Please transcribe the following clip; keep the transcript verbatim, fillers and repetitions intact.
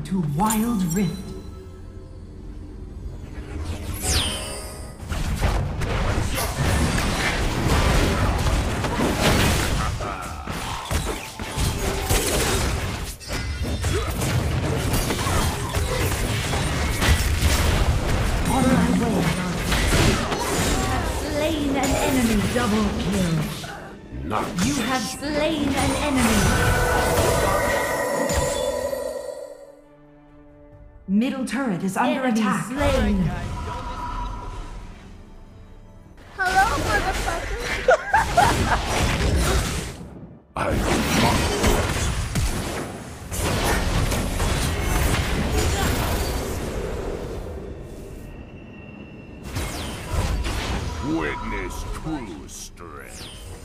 to Wild Rift. On my way, slain an enemy. Double kill. Not You have slain an enemy. Middle turret is under Enemy attack. slain. Hello, motherfucker. I witness true strength.